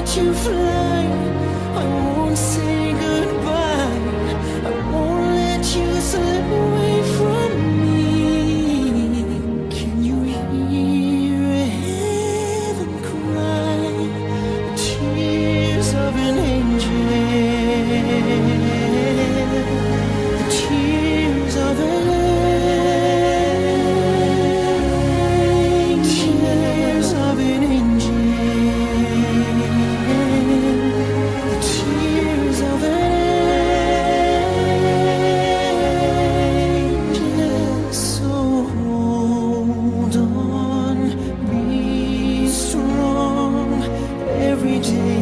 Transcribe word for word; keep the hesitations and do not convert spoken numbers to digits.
let you fly. I won't say goodbye. I won't let you slip away from me. Can you hear heaven cry? The tears of an angel. The tears of an angel. Tears of an angel. The tears of an angel. So hold on, be strong. Every day